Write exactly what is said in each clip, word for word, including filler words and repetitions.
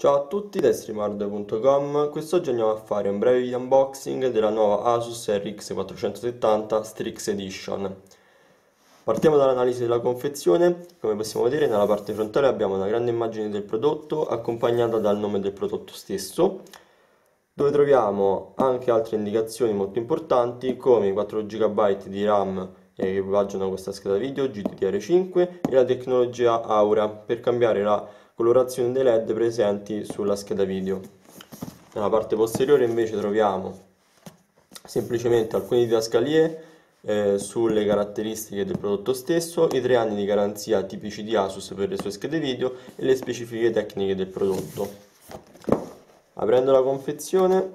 Ciao a tutti da streamhardware punto com. Quest'oggi andiamo a fare un breve video unboxing della nuova Asus R X quattrocentosettanta Strix Edition. Partiamo dall'analisi della confezione. Come possiamo vedere, nella parte frontale abbiamo una grande immagine del prodotto accompagnata dal nome del prodotto stesso, dove troviamo anche altre indicazioni molto importanti come i quattro giga di RAM che equipaggiano questa scheda video G D D R cinque e la tecnologia Aura per cambiare la colorazione dei led presenti sulla scheda video. Nella parte posteriore invece troviamo semplicemente alcune didascalie eh, sulle caratteristiche del prodotto stesso, i tre anni di garanzia tipici di Asus per le sue schede video e le specifiche tecniche del prodotto. Aprendo la confezione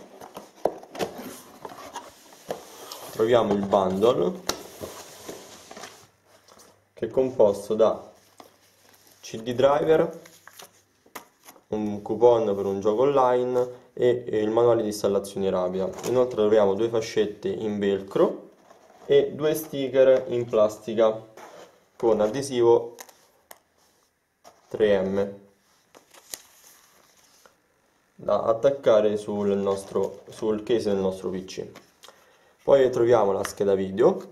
troviamo il bundle, che è composto da C D driver, un coupon per un gioco online e il manuale di installazione rapida. Inoltre troviamo due fascette in velcro e due sticker in plastica con adesivo tre M da attaccare sul, nostro, sul case del nostro P C. Poi troviamo la scheda video.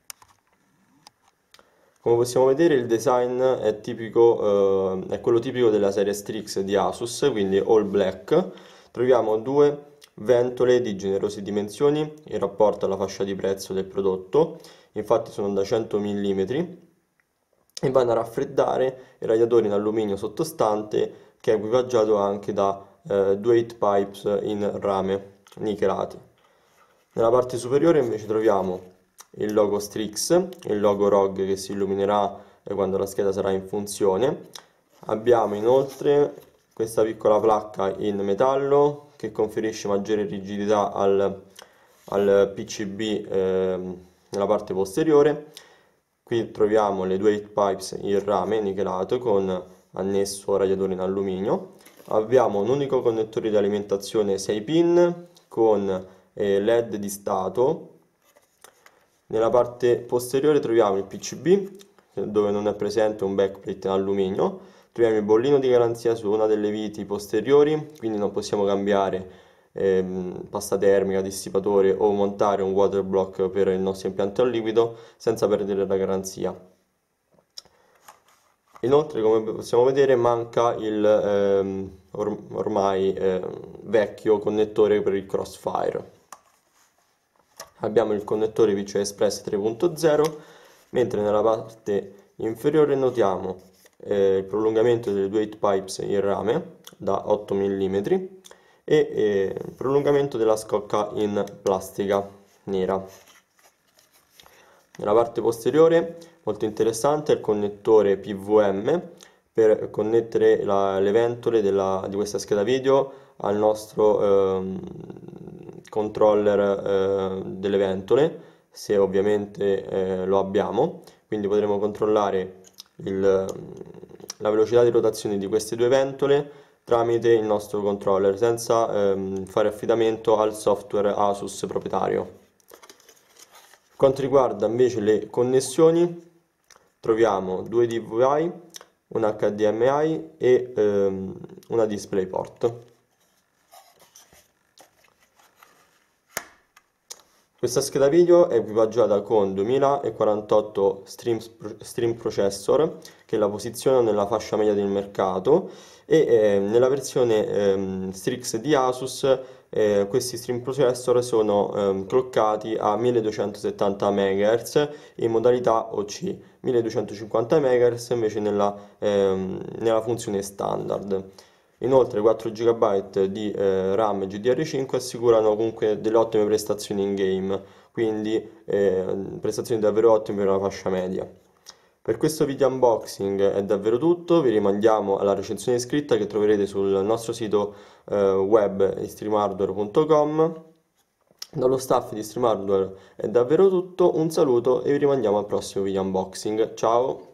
Come possiamo vedere, il design è, tipico, eh, è quello tipico della serie Strix di Asus, quindi all black. Troviamo due ventole di generose dimensioni in rapporto alla fascia di prezzo del prodotto, infatti sono da cento millimetri e vanno a raffreddare il radiatore in alluminio sottostante, che è equipaggiato anche da eh, due heat pipes in rame nichelate. Nella parte superiore invece troviamo il logo Strix, il logo R O G che si illuminerà quando la scheda sarà in funzione. Abbiamo inoltre questa piccola placca in metallo che conferisce maggiore rigidità al, al P C B eh, nella parte posteriore. Qui troviamo le due heat pipes in rame nichelato con annesso radiatore in alluminio. Abbiamo un unico connettore di alimentazione sei pin con eh, led di stato. Nella parte posteriore troviamo il P C B, dove non è presente un backplate in alluminio. Troviamo il bollino di garanzia su una delle viti posteriori, quindi non possiamo cambiare ehm, pasta termica, dissipatore o montare un water block per il nostro impianto a liquido senza perdere la garanzia. Inoltre, come possiamo vedere, manca il ehm, or ormai eh, vecchio connettore per il Crossfire. Abbiamo il connettore P C I Express tre punto zero, mentre nella parte inferiore notiamo eh, il prolungamento delle due heat pipes in rame da otto millimetri e eh, il prolungamento della scocca in plastica nera. Nella parte posteriore, molto interessante, è il connettore P V M per connettere la, le ventole della, di questa scheda video al nostro ehm, controller eh, delle ventole, se ovviamente eh, lo abbiamo. Quindi potremo controllare il, la velocità di rotazione di queste due ventole tramite il nostro controller senza ehm, fare affidamento al software Asus proprietario. Per quanto riguarda invece le connessioni, troviamo due D V I, un H D M I e ehm, una DisplayPort. Questa scheda video è equipaggiata con duemilaquarantotto stream, stream processor, che la posizionano nella fascia media del mercato, e eh, nella versione eh, Strix di Asus eh, questi stream processor sono eh, cloccati a milleduecentosettanta megahertz in modalità O C, milleduecentocinquanta megahertz invece nella, eh, nella funzione standard. Inoltre quattro giga di eh, RAM G D D R cinque assicurano comunque delle ottime prestazioni in game, quindi eh, prestazioni davvero ottime per una fascia media. Per questo video unboxing è davvero tutto, vi rimandiamo alla recensione scritta che troverete sul nostro sito eh, web streamhardware punto com. Dallo staff di Streamhardware è davvero tutto, un saluto e vi rimandiamo al prossimo video unboxing. Ciao!